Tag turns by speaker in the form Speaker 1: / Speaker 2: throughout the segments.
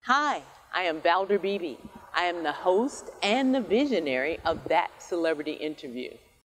Speaker 1: Hi, I am Valder Beebe. I am the host and the visionary of That Celebrity Interview.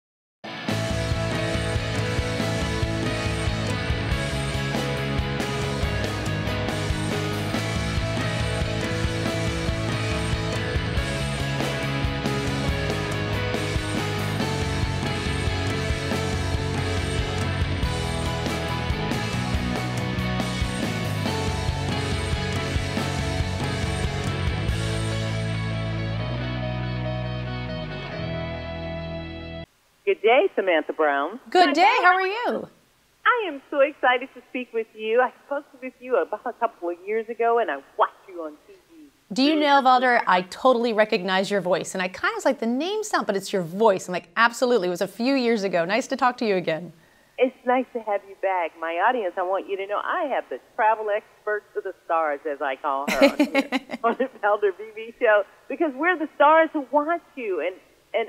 Speaker 2: Good day, Samantha Brown.
Speaker 3: Good day. How are you?
Speaker 2: I am so excited to speak with you. I spoke with you about a couple of years ago, and I watched you on TV.
Speaker 3: Do you know, Valder, I totally recognize your voice. And I kind of was like, the name sound, but it's your voice. I'm like, absolutely. It was a few years ago. Nice to talk to you again.
Speaker 2: It's nice to have you back. My audience, I want you to know I have the travel expert to the stars, as I call her, on here, on the Valder Beebe Show, because we're the stars who watch you, and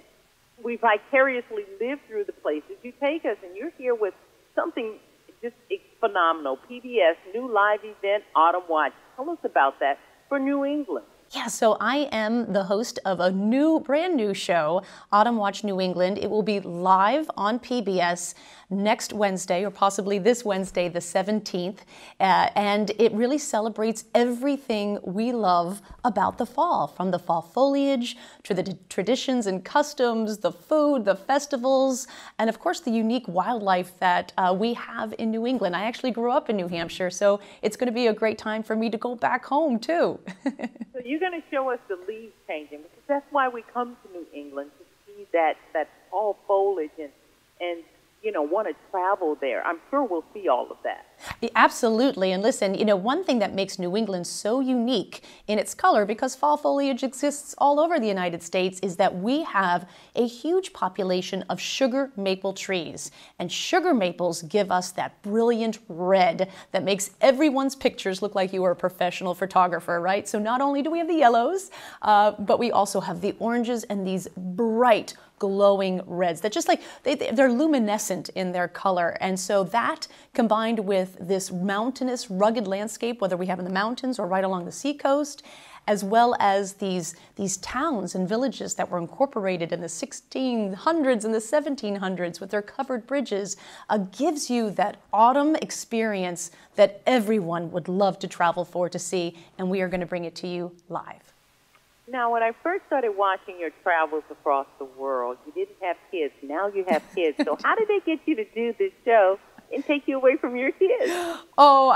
Speaker 2: we vicariously live through the places you take us, and you're here with something just phenomenal. PBS, new live event, Autumn Watch. Tell us about that for New England.
Speaker 3: Yeah, so I am the host of a brand new show, Autumn Watch New England. It will be live on PBS next Wednesday, or possibly this Wednesday, the 17th. And it really celebrates everything we love about the fall, from the fall foliage to the traditions and customs, the food, the festivals, and of course the unique wildlife that we have in New England. I actually grew up in New Hampshire, so it's going to be a great time for me to go back home too.
Speaker 2: So you're going to show us the leaves changing, because that's why we come to New England, to see that fall foliage and want to travel there. I'm sure we'll see all of that.
Speaker 3: Absolutely. And listen, one thing that makes New England so unique in its color, because fall foliage exists all over the United States, is that we have a huge population of sugar maple trees. And sugar maples give us that brilliant red that makes everyone's pictures look like you are a professional photographer, right? So not only do we have the yellows, but we also have the oranges and these bright glowing reds that just they're luminescent in their color. And so that, combined with this mountainous, rugged landscape, whether we have in the mountains or right along the seacoast, as well as these towns and villages that were incorporated in the 1600s and the 1700s with their covered bridges, gives you that autumn experience that everyone would love to travel for to see, and we are going to bring it to you live.
Speaker 2: Now, when I first started watching your travels across the world, you didn't have kids. Now you have kids. So how did they get you to do this show and take you away from your kids?
Speaker 3: Oh,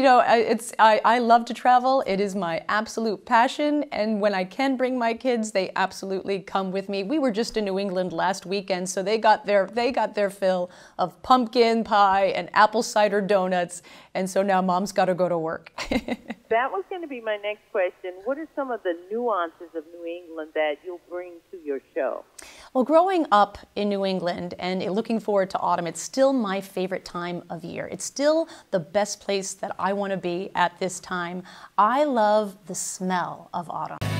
Speaker 3: I love to travel. It is my absolute passion. And when I can bring my kids, they absolutely come with me. We were just in New England last weekend, so they got their fill of pumpkin pie and apple cider donuts. And so now Mom's got to go to work.
Speaker 2: That was going to be my next question. What are some of the nuances of New England that you'll bring to your show?
Speaker 3: Well, growing up in New England and looking forward to autumn, it's still my favorite time of year. It's still the best place that I want to be at this time. I love the smell of autumn.